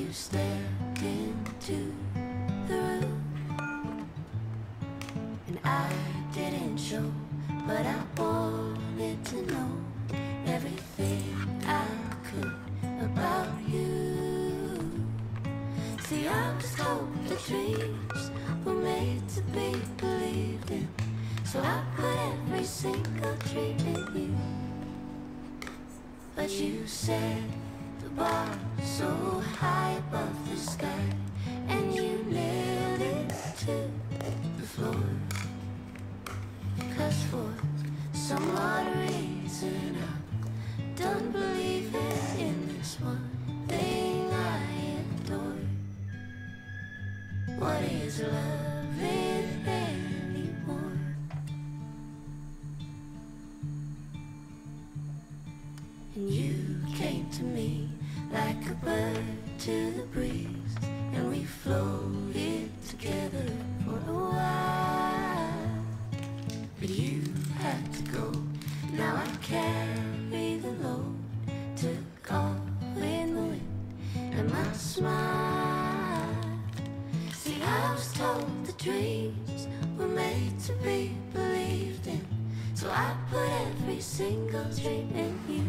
you stepped into the room, and I didn't show, but I wanted to know everything I could about you. See, I was told that dreams were made to be believed in, so I put every single dream in you. But you said the bar so high above the sky, and you nailed it to the floor. 'Cause for some odd reason I'm done believing in this one thing I adore. What is loving anymore? And you came to me like a bird to the breeze, and we floated together for a while. But you had to go, now I carry the load. Took off in the wind and my smile. See, I was told the dreams were made to be believed in, so I put every single dream in you.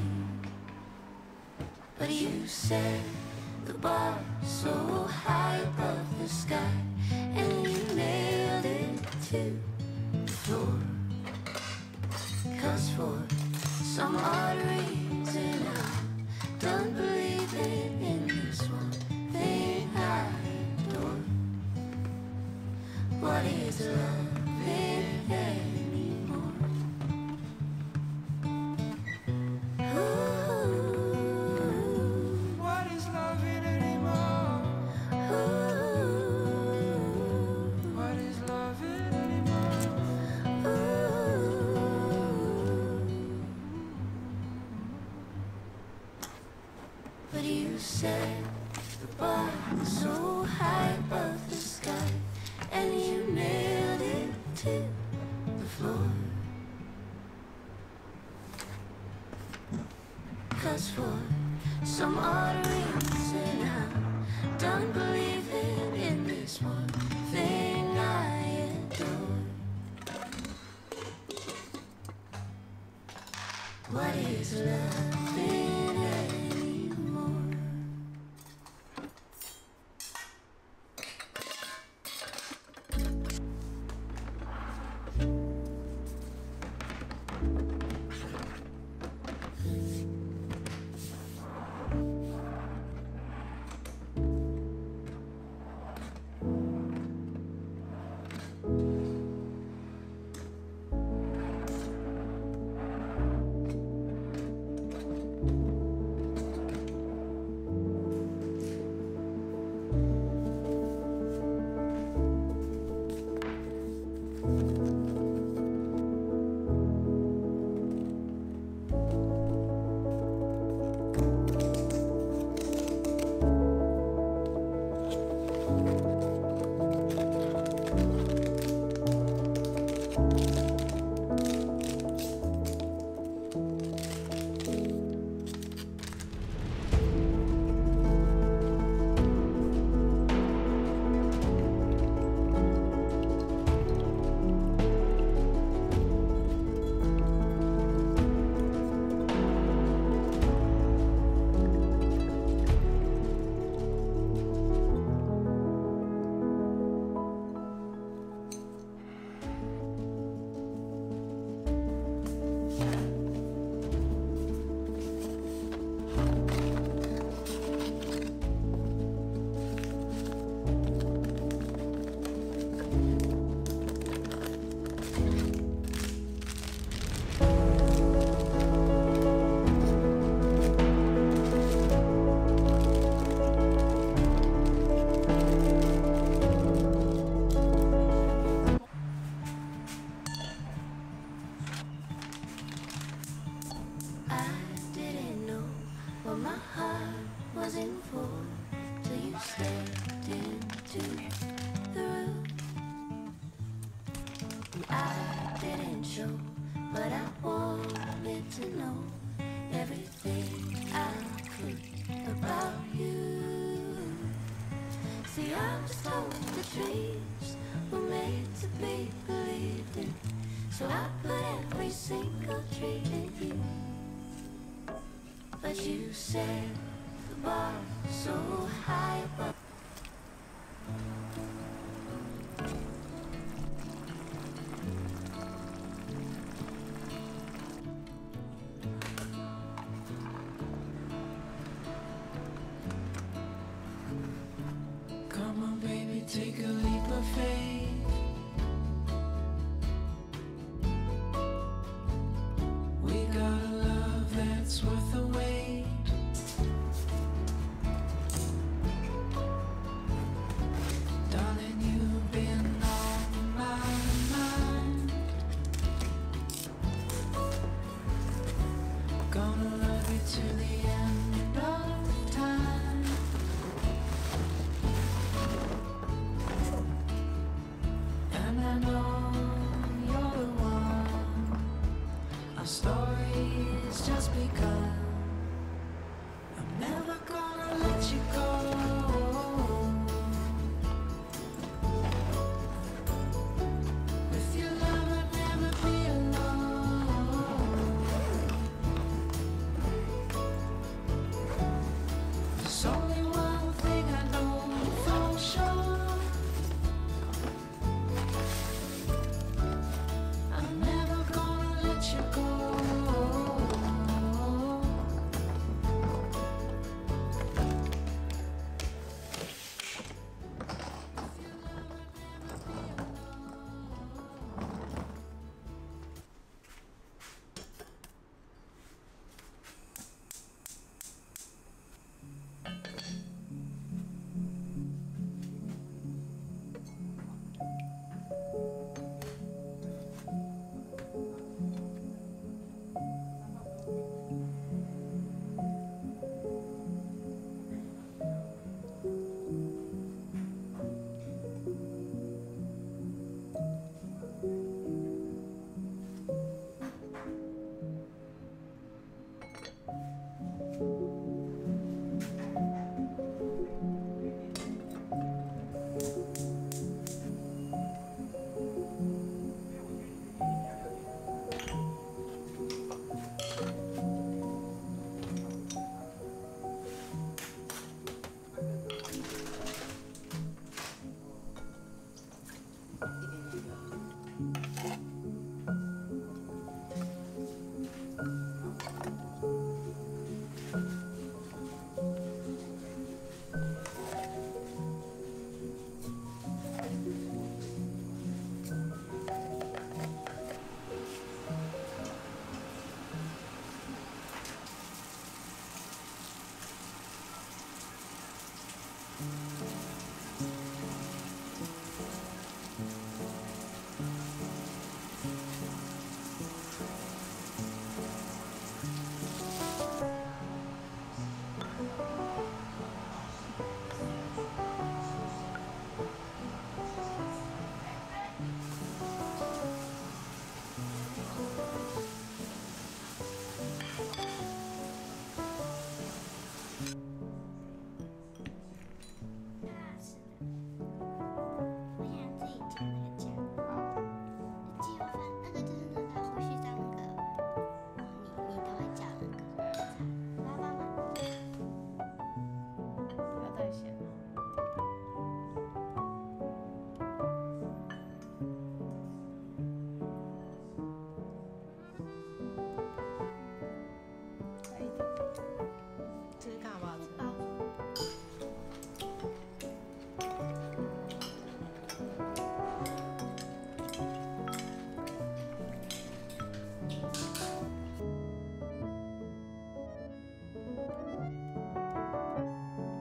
But you said the bar so high above the sky, and you nailed it to the floor. 'Cause for some odd reason I'm done believing in this one thing I adore. What is loving anymore? What is loving anymore? What is loving anymore? But you said the bar so high above the sky, and you nailed it to the floor. 'Cause for some odd reason I'm done believing in this one thing I adore. What is loving anymore? But I wanted to know everything I could about you. See, I'm just told the dreams were made to be believed in. So I put every single dream in you. But you set the bar so high above. Come on, baby, take a leap of faith. We got a love that's worth the wait. Darling, you've been on my mind. Gonna love you till the end of time. And I know you're the one. Our story's just begun. I'm never gonna let you go. With your love, I'd never be alone. There's only one thing I know for sure. I'm never gonna let you go.